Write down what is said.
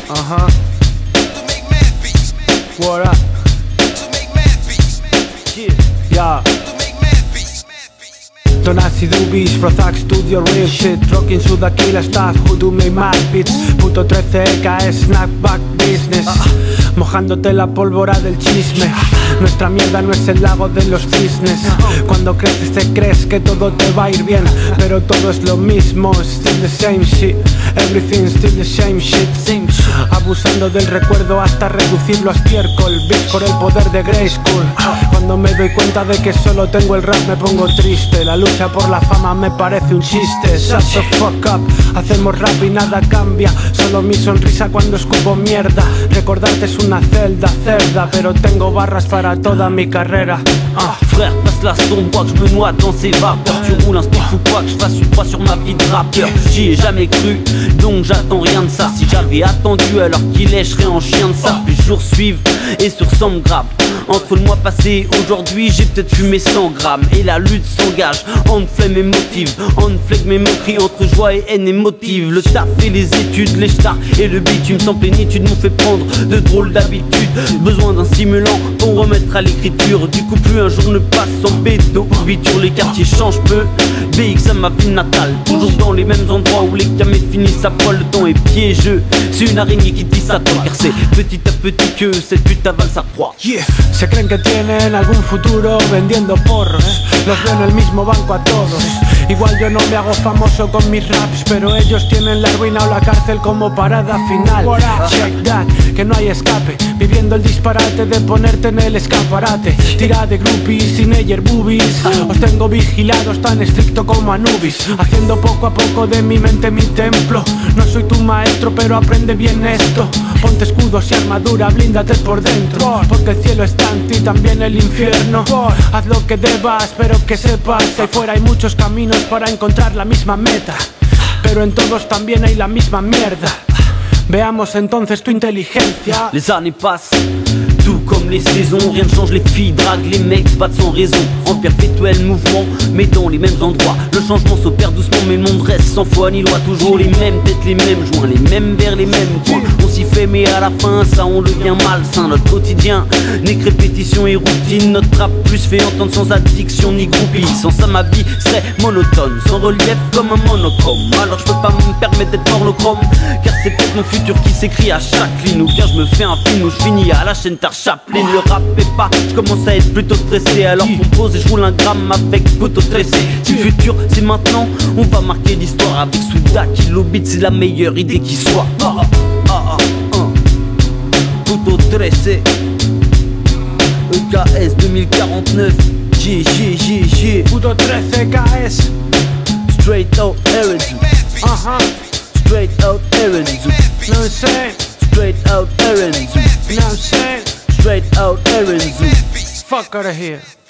What up? Yeah. Tonasi Dubis, Prozac Studio, real shit. Rocking Suda Killer Stuff, who do make mad beats. Puto 13 EKS, Snackback Business. Mojándote la pólvora del chisme. Nuestra mierda no es el lago de los cisnes. Cuando creces te crees que todo te va a ir bien, pero todo es lo mismo, still the same shit. Everything still the same shit. Abusando del recuerdo hasta reducirlo a estiércol. Bitch por el poder de Grayskull. Cuando me doy cuenta de que solo tengo el rap me pongo triste. La lucha por la fama me parece un chiste. Shut the fuck up, hacemos rap y nada cambia. Solo mi sonrisa cuando escupo mierda. Recordarte es una celda cerda, pero tengo barras para toda mi carrera. Frère, passe la sonde, bois que je me noie dans ces vapeurs. Tu roules un stick ou quoi que je fasse une croix sur ma vie de rappeur. J'y ai jamais cru, donc j'attends rien de ça. Si j'avais attendu alors qu'il est, je serais en chien de ça. Plus jours suivent et se ressemblent grave. Entre le mois passé et aujourd'hui, j'ai peut-être fumé 100 grammes. Et la lutte s'engage, entre flemme et motive. Entre flegme et moquerie, entre joie et haine et motive. Le taf et les études, les stars et le bitume sans plénitude m'ont fait prendre de drôles d'habitudes. Besoin d'un stimulant pour remettre à l'écriture. Du coup plus un jour ne passe sans bédo. Biture, les quartiers changent peu. BX à ma ville natale, toujours dans les mêmes endroits où les camés finissent à poil. Le temps est piégeux, c'est une araignée qui tisse à toi. Car c'est petit à petit que cette pute avale sa proie. Se creen que tienen algún futuro vendiendo porros. Los veo en el mismo banco a todos. Igual yo no me hago famoso con mis raps, pero ellos tienen la ruina o la cárcel como parada final. Check that, que no hay escape. Viviendo el disparate de ponerte en el escaparate. Tira de groupies, teenager boobies. Os tengo vigilados tan estricto como Anubis. Haciendo poco a poco de mi mente mi templo. No soy tu maestro, pero aprende bien esto. Ponte escudos y armadura, blíndate por dentro. Porque el cielo está en ti, también el infierno. Haz lo que debas, pero que sepas que ahí fuera hay muchos caminos para encontrar la misma meta. Pero en todos también hay la misma mierda. Veamos entonces tu inteligencia. Les années passent, tout comme les saisons. Rien ne change, les filles draguent, les mecs se battent sans raison. En perpétuel mouvement, mais dans les mêmes endroits. Le changement s'opère doucement, mais le monde reste sans foi ni loi. Toujours les mêmes têtes, les mêmes joints, les mêmes vers les mêmes coins. On s'y fait mais à la fin, ça on devient malsain. Notre quotidien n'est que répétition et routine. Notre rap plus fait entendre sans addiction ni groupie. Sans ça ma vie serait monotone, sans relief comme un monochrome. Alors je peux pas me permettre d'être monochrome, car c'est peut-être mon futur qui s'écrit à chaque ligne. Ou bien je me fais un film où je finis à la chaîne Chaplin. Le rap est pas, je commence à être plutôt stressé. Alors compose et je roule un gramme avec poteau tressé. Si le futur c'est maintenant, on va marquer l'histoire. Avec Souda Kilo Beat, c'est la meilleure idée qui soit. Poteau tressé, EKS 2049. Puto 13 EKS. Straight out Errands. Straight out Errands. Know what I'm saying? Straight out Errands. You know what I'm saying? Straight out Errands. Fuck out of here.